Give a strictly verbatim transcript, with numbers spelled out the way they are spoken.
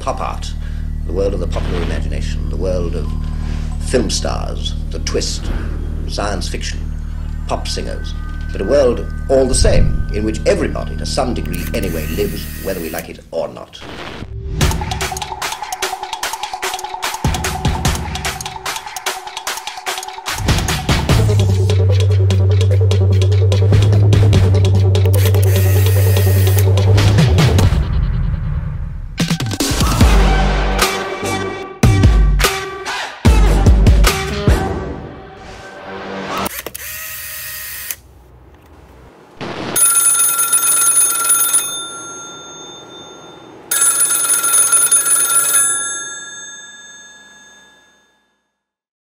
pop art, the world of the popular imagination, the world of film stars, the twist, science fiction, pop singers, but a world all the same, in which everybody, to some degree anyway, lives whether we like it or not.